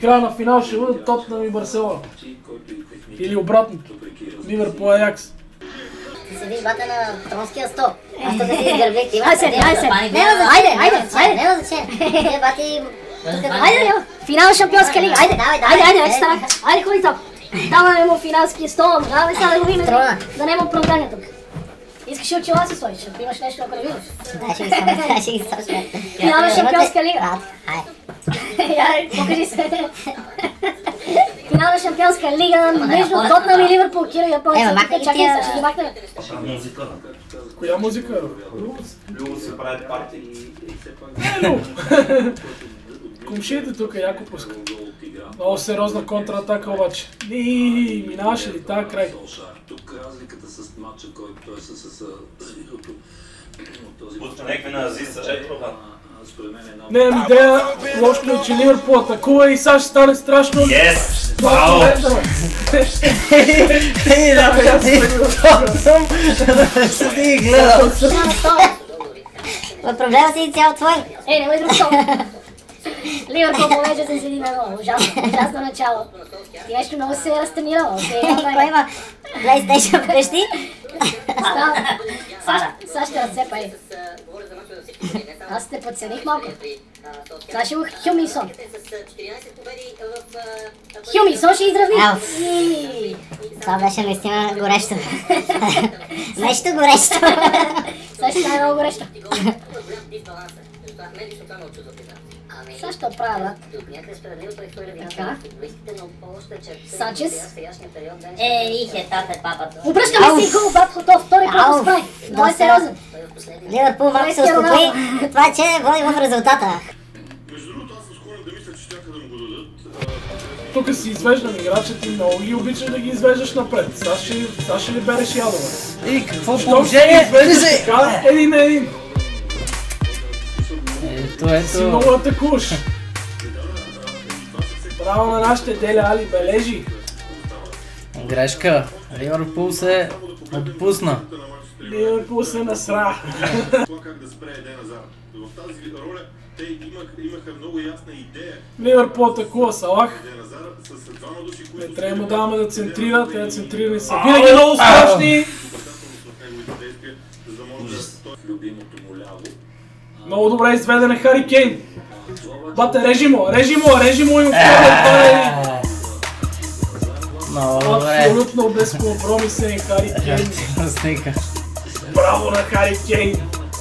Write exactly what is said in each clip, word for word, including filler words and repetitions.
края на финал ще бъдат Тотнъм и Барселона. Или обратното. Ливърпул Аякс. Ти се виж бата на тронския стол. Аз тук си изгърбих, ти Айде, айде, айде, айде, айде, няма значение. Те бати... Айде, финал на Шампионска лига, айде, Давай, айде, давай, айде, айде, стара, айде, ходи там. Даваме му финалския стол, давай сега да го видим, Трона. да няма оправдания тук. Искаш ли очила си сложиш, ако имаш нещо, ако не видиш? Да, ще ги сложим, ще ги сложим. Финал на Шампионска лига. Айде. Яй, покажи се. Финал на Шампионска лига между Тотнъм и Ливърпул. Киро японците. Ева, махай ги Чакай, тия- ще ги махнем. Коя музика? Любо се правят парти. Не, но. Комшиите тук яко пускат. Много сериозна контратака обаче. И минаваше ли тази край? Тук разликата с матча, който е с този... Пуска някакви на Азиз, ето това. Не, имам идея, лошо е, че Ливърпул атакува и сега ще стане страшно. Yes! Браво! Ей, да, бе, ти Тотнъм, да се ти гледал. Проблема си цял твой. Ей, не ме друг стол. Ливърпул повече се седи на едно. Ужасно, ужасно начало. Ти нещо много се е разтренирала. Кой има PlayStation вкъщи? Сега ще разцепа, ей. Аз те подцених малко. Сега ще го Хюминсон. Хюминсон ще изравни. Ауф. Това беше наистина горещо. Нещо горещо. Сега ще стане много горещо. Сега ще оправя, брат. Така. Санчес. Е, ихе, тате, папата. Обръщаме си гол, брат, готов. Втори път го справи. Много е сериозен. Ливърпул малко се успокои. Това е, че води в резултата. Тук си извеждам играчите и много ги обичаш да ги извеждаш напред. Сега ще, сега ще ли береш ядове? И какво Що положение? си извеждаш така, един на един? Ето, Си ето. много атакуваш. Браво на нашите Деля Али, бележи. Грешка. Ливърпул се отпусна. Ливърпул се насра. Това как да спре Еден Азар. В тази роля те имаха много ясна идея. Livърпул атакува Салах. Еден Азар с двама души, които... Не трябва му даваме да центрира, те центрирани са винаги много страшни. Любимото му ляво. Много добре изведен е Хари Кейн. Бате, режи му, режи му, режи му и отправя. Много добре. Абсолютно безкомпромисен Хари Кейн. Сника. Браво на Хари Кейн.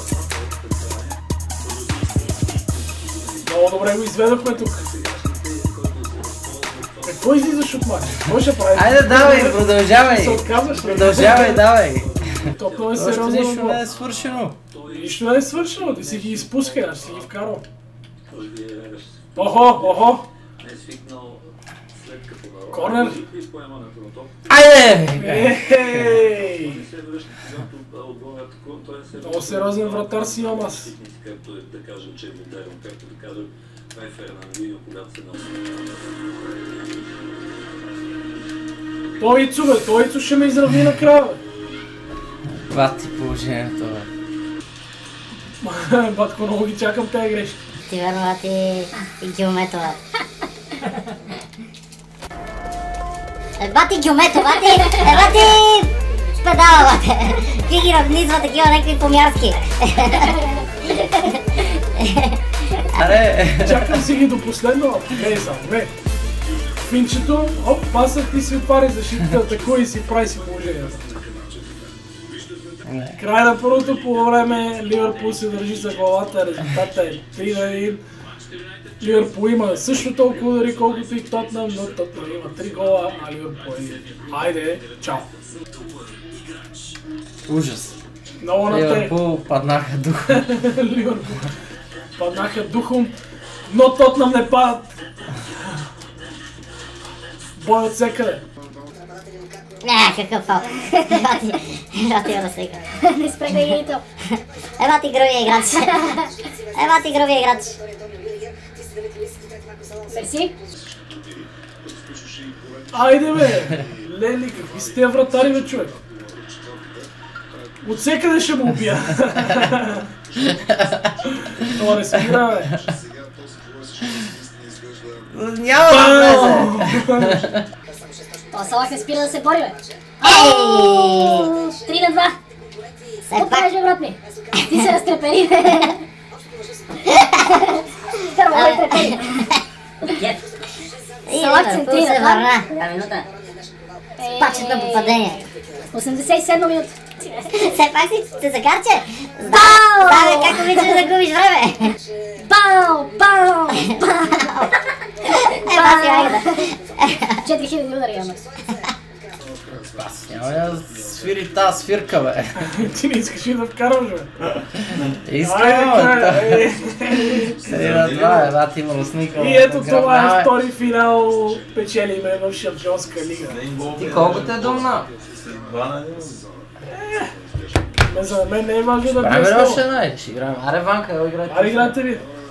Много добре го изведохме тук. Какво излизаш от матча? Какво ще прави? Айде, давай, продължавай. Се отказваш ли? Продължавай, давай. Топно е Още сериозно. нищо не е свършено. Нищо не е свършено, ти си ги изпускай, аз си ги вкарвам. Охо, охо! Не е свикнал след като народ. Корнер! И с поемането на топ. Айде! Ехей! Не се връща, когато отборът такова, той не се връща. Много сериозен вратар си имам аз. Както е да кажем, че е модерен, както да кажем, това е Фернандиньо, когато се носи. Той Ицу, бе, той Ицу ще ме изравни накрая, бе. Бати положението, бе. Батко, много ги чакам тези грешки. Ти верно, бати, и Гюмето, бати. Е, бати Гюмето, бати, е, бати, педала, бати. Ти ги равнизва такива някакви помярски. Аре! Чакам си ги до последно, не сам, не. Финчето, оп, пасът ти си отваря защитата, атакува и си прави си положението. Край на първото по време, Ливърпул се държи за главата, резултата е три на един. Ливърпул има също толкова удари, колкото и Тотнъм, но Тотнъм има три гола, а Ливърпул е един. Хайде, чао! Ужас. Много на те. Ливърпул паднаха духа. Ливърпул паднаха духом, но Тотнъм не падат. Бой от всекъде. Не, какъв фал. Бати, бати да сега. Не спрегай гейто. Е, бати гровия играч. Е, бати гровия играч. Мерси. Айде бе! Лели, какви сте тези вратари, бе, човек? От всекъде ще му убия. Това не спира, бе. Няма да влезе! Това Салах не спира да се бори, бе. Ей! Три на два. Все Какво пак. правиш, бе, брат ми? Ти се разтрепери, бе. Първо ме трепери. И Салах Ливърпул центрира, се да? върна. Коя минута? Пачето попадение. осемдесет и седма минута. Все пак си се закарче. Бау! Знаме как обичаш да губиш време. Бау! Бау! Бау! Е, баси, айде. четири хиляди удари имаме. Аз няма да свири тази свирка, бе. Ти не искаш и да вкараш, бе. Искам, Айде, бе. ей. Три на два, е, бати има Русникова. И ето това е втори финал, печелиме в Шампионска лига. Ти колко те думна? Два на един. Ме за мен не е важно да Правим ли влезе. още една или ще играем? Аре, Ванка, я играйте. Аре, играте ви.